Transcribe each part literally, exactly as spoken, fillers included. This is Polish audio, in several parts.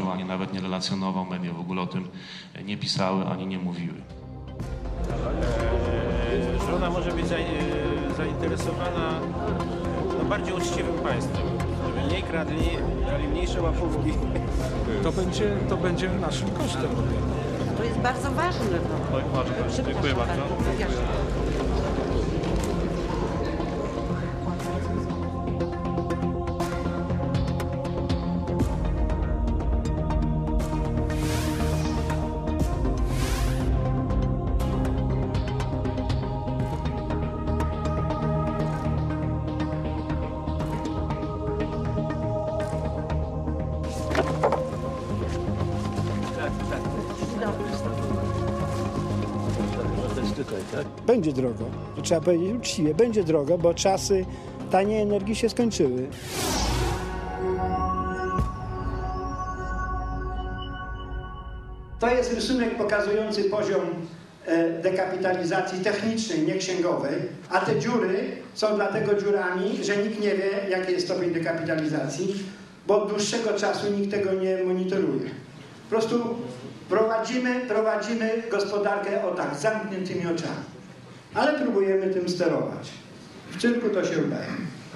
zgłaszał, ani nawet nie relacjonował. Media w ogóle o tym nie pisały, ani nie mówiły. Żona może być zainteresowana no, bardziej uczciwym państwem, żeby mniej kradli, dali mniejsze łapówki. To będzie, to będzie naszym kosztem. To jest bardzo ważne. No. Tak, ważne. Dziękuję bardzo. Będzie drogo, to trzeba powiedzieć uczciwie, będzie drogo, bo czasy taniej energii się skończyły. To jest rysunek pokazujący poziom dekapitalizacji technicznej, nie księgowej, a te dziury są dlatego dziurami, że nikt nie wie, jaki jest stopień dekapitalizacji, bo od dłuższego czasu nikt tego nie monitoruje. Po prostu prowadzimy, prowadzimy gospodarkę o tak, z zamkniętymi oczami. Ale próbujemy tym sterować. W cyrku to się udaje.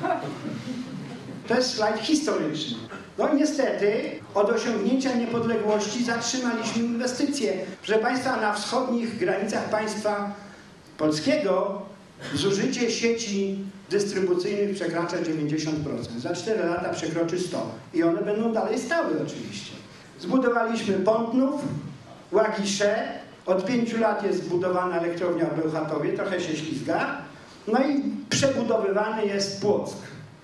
To jest slajd historyczny. No niestety od osiągnięcia niepodległości zatrzymaliśmy inwestycje. Proszę Państwa, na wschodnich granicach państwa polskiego zużycie sieci dystrybucyjnych przekracza dziewięćdziesiąt procent. Za cztery lata przekroczy sto procent. I one będą dalej stały oczywiście. Zbudowaliśmy Pątnów, Łagisze. Od pięciu lat jest zbudowana elektrownia w Bełchatowie, trochę się ślizga. No i przebudowywany jest Płock.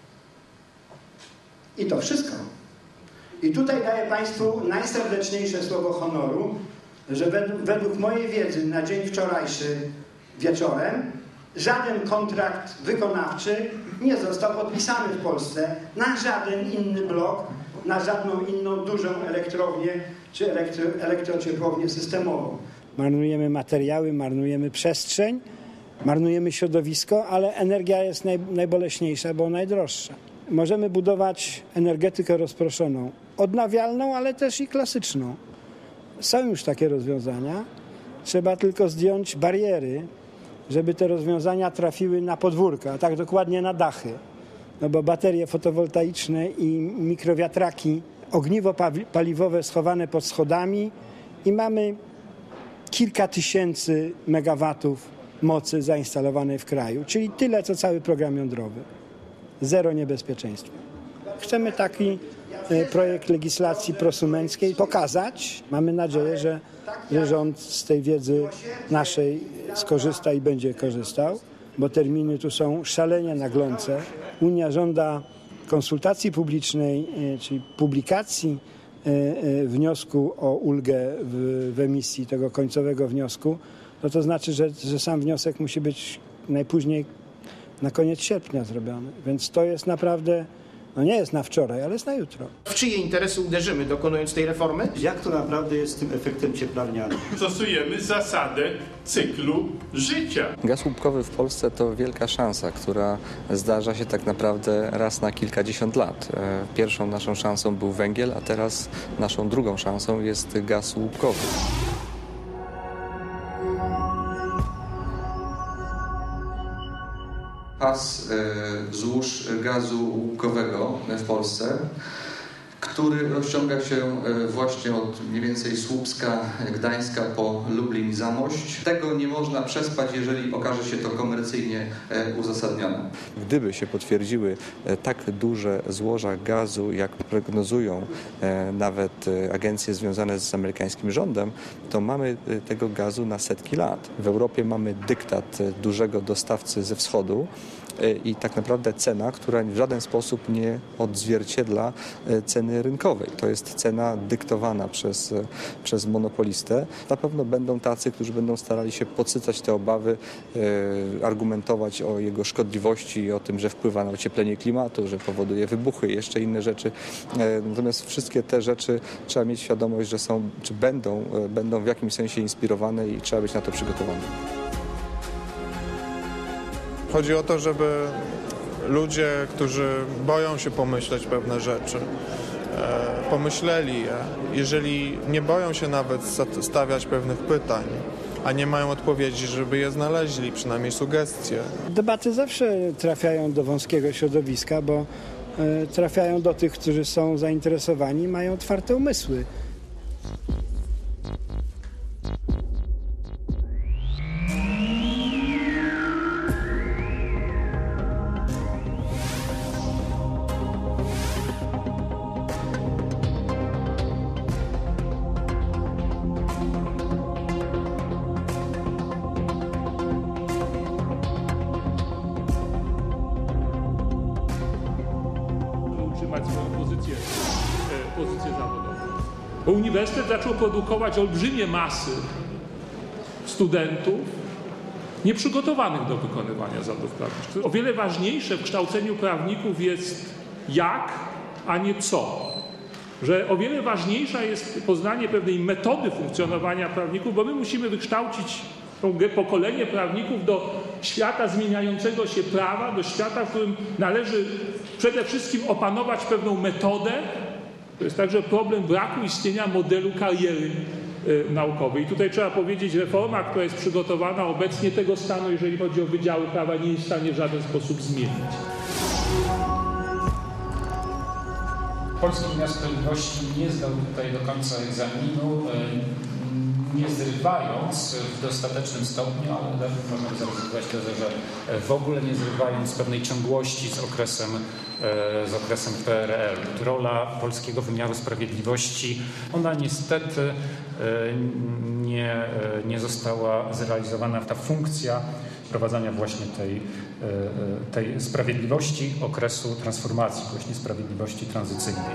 I to wszystko. I tutaj daję Państwu najserdeczniejsze słowo honoru, że według, według mojej wiedzy na dzień wczorajszy wieczorem żaden kontrakt wykonawczy nie został podpisany w Polsce na żaden inny blok, na żadną inną dużą elektrownię czy elektro, elektrociepłownię systemową. Marnujemy materiały, marnujemy przestrzeń, marnujemy środowisko, ale energia jest naj, najboleśniejsza, bo najdroższa. Możemy budować energetykę rozproszoną, odnawialną, ale też i klasyczną. Są już takie rozwiązania. Trzeba tylko zdjąć bariery, żeby te rozwiązania trafiły na podwórka, a tak dokładnie na dachy. No bo baterie fotowoltaiczne i mikrowiatraki, ogniwo paliwowe schowane pod schodami i mamy kilka tysięcy megawatów mocy zainstalowanej w kraju, czyli tyle, co cały program jądrowy. Zero niebezpieczeństwa. Chcemy taki projekt legislacji prosumenckiej pokazać. Mamy nadzieję, że, że rząd z tej wiedzy naszej skorzysta i będzie korzystał, bo terminy tu są szalenie naglące. Unia żąda konsultacji publicznej, czyli publikacji wniosku o ulgę w, w emisji tego końcowego wniosku. No to znaczy, że, że sam wniosek musi być najpóźniej na koniec sierpnia zrobiony. Więc to jest naprawdę, no nie jest na wczoraj, ale jest na jutro. W czyje interesy uderzymy, dokonując tej reformy? Jak to naprawdę jest z tym efektem cieplarnianym? Stosujemy zasadę cyklu życia. Gaz łupkowy w Polsce to wielka szansa, która zdarza się tak naprawdę raz na kilkadziesiąt lat. Pierwszą naszą szansą był węgiel, a teraz naszą drugą szansą jest gaz łupkowy. Pas złóż gazu łupkowego w Polsce, który rozciąga się właśnie od mniej więcej Słupska, Gdańska po Lublin i Zamość. Tego nie można przespać, jeżeli okaże się to komercyjnie uzasadnione. Gdyby się potwierdziły tak duże złoża gazu, jak prognozują nawet agencje związane z amerykańskim rządem, to mamy tego gazu na setki lat. W Europie mamy dyktat dużego dostawcy ze wschodu, i tak naprawdę cena, która w żaden sposób nie odzwierciedla ceny rynkowej. To jest cena dyktowana przez, przez monopolistę. Na pewno będą tacy, którzy będą starali się podsycać te obawy, e, argumentować o jego szkodliwości i o tym, że wpływa na ocieplenie klimatu, że powoduje wybuchy i jeszcze inne rzeczy. E, natomiast wszystkie te rzeczy trzeba mieć świadomość, że są, czy będą, e, będą w jakimś sensie inspirowane i trzeba być na to przygotowany. Chodzi o to, żeby ludzie, którzy boją się pomyśleć pewne rzeczy, pomyśleli, jeżeli nie boją się nawet stawiać pewnych pytań, a nie mają odpowiedzi, żeby je znaleźli, przynajmniej sugestie. Debaty zawsze trafiają do wąskiego środowiska, bo trafiają do tych, którzy są zainteresowani, mają otwarte umysły. Swoją pozycję, pozycję zawodową. Bo uniwersytet zaczął produkować olbrzymie masy studentów nieprzygotowanych do wykonywania zawodów prawniczych. O wiele ważniejsze w kształceniu prawników jest jak, a nie co. Że o wiele ważniejsza jest poznanie pewnej metody funkcjonowania prawników, bo my musimy wykształcić pokolenie prawników do świata zmieniającego się prawa, do świata, w którym należy przede wszystkim opanować pewną metodę. To jest także problem braku istnienia modelu kariery y, naukowej. I tutaj trzeba powiedzieć, reforma, która jest przygotowana obecnie, tego stanu, jeżeli chodzi o wydziały prawa, nie jest w stanie w żaden sposób zmienić. Polski Wymiar Sprawiedliwości nie zdał tutaj do końca egzaminu, nie zrywając w dostatecznym stopniu, ale można by zaryzykować tezę, że w ogóle nie zrywając pewnej ciągłości z okresem, z okresem P R L. Rola polskiego wymiaru sprawiedliwości, ona niestety nie, nie została zrealizowana, ta funkcja wprowadzania właśnie tej, tej sprawiedliwości okresu transformacji, właśnie sprawiedliwości tranzycyjnej.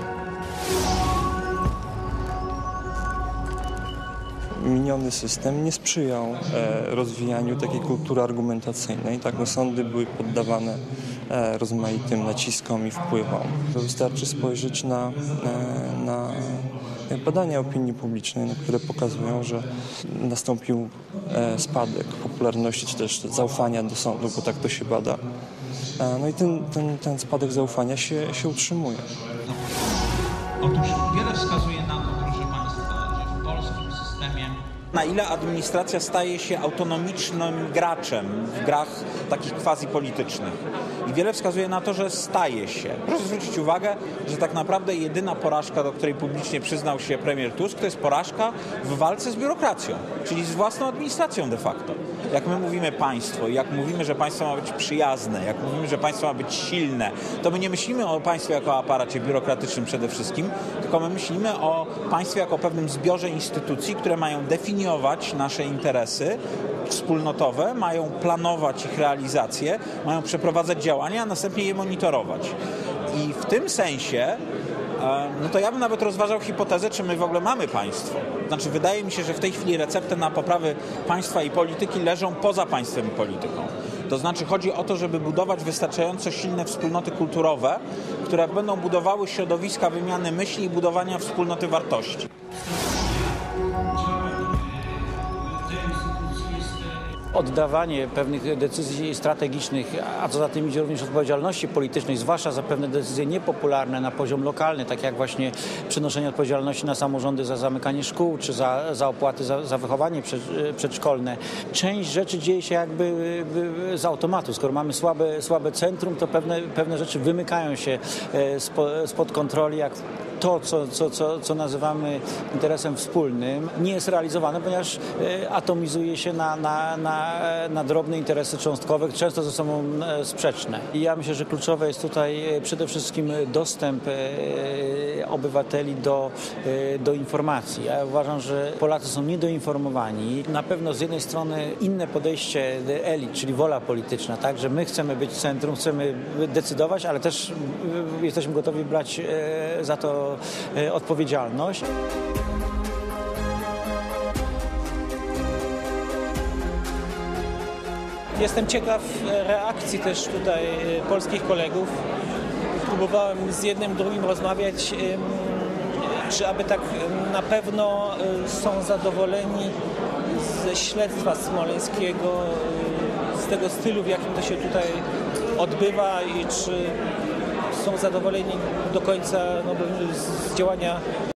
Miniony system nie sprzyjał e, rozwijaniu takiej kultury argumentacyjnej. Tak, no, sądy były poddawane e, rozmaitym naciskom i wpływom. Wystarczy spojrzeć na, e, na badania opinii publicznej, no, które pokazują, że nastąpił e, spadek popularności czy też zaufania do sądu, bo tak to się bada. E, no i ten, ten, ten spadek zaufania się, się utrzymuje. Otóż wiele wskazuje na to, proszę Państwa, że w polskim systemie na ile administracja staje się autonomicznym graczem w grach takich quasi-politycznych. I wiele wskazuje na to, że staje się. Proszę zwrócić uwagę, że tak naprawdę jedyna porażka, do której publicznie przyznał się premier Tusk, to jest porażka w walce z biurokracją, czyli z własną administracją de facto. Jak my mówimy państwo, jak mówimy, że państwo ma być przyjazne, jak mówimy, że państwo ma być silne, to my nie myślimy o państwie jako o aparacie biurokratycznym przede wszystkim, tylko my myślimy o państwie jako o pewnym zbiorze instytucji, które mają definiować nasze interesy wspólnotowe, mają planować ich realizację, mają przeprowadzać działania, a następnie je monitorować. I w tym sensie no to ja bym nawet rozważał hipotezę, czy my w ogóle mamy państwo. Znaczy, wydaje mi się, że w tej chwili recepty na poprawę państwa i polityki leżą poza państwem i polityką. To znaczy chodzi o to, żeby budować wystarczająco silne wspólnoty kulturowe, które będą budowały środowiska wymiany myśli i budowania wspólnoty wartości. Oddawanie pewnych decyzji strategicznych, a co za tym idzie również odpowiedzialności politycznej, zwłaszcza za pewne decyzje niepopularne na poziom lokalny, tak jak właśnie przenoszenie odpowiedzialności na samorządy za zamykanie szkół, czy za, za opłaty za, za wychowanie przedszkolne. Część rzeczy dzieje się jakby z automatu. Skoro mamy słabe, słabe centrum, to pewne, pewne rzeczy wymykają się spod, spod kontroli, jak to, co, co, co, co nazywamy interesem wspólnym, nie jest realizowane, ponieważ atomizuje się na, na, na, na drobne interesy cząstkowe, często ze sobą sprzeczne. I ja myślę, że kluczowe jest tutaj przede wszystkim dostęp obywateli do, do informacji. Ja uważam, że Polacy są niedoinformowani. Na pewno z jednej strony inne podejście elit, czyli wola polityczna, tak, że my chcemy być centrum, chcemy decydować, ale też jesteśmy gotowi brać za to odpowiedzialność. Jestem ciekaw reakcji też tutaj polskich kolegów. Próbowałem z jednym, drugim rozmawiać, czy aby tak na pewno są zadowoleni ze śledztwa smoleńskiego, z tego stylu, w jakim to się tutaj odbywa i czy są zadowoleni do końca no, z działania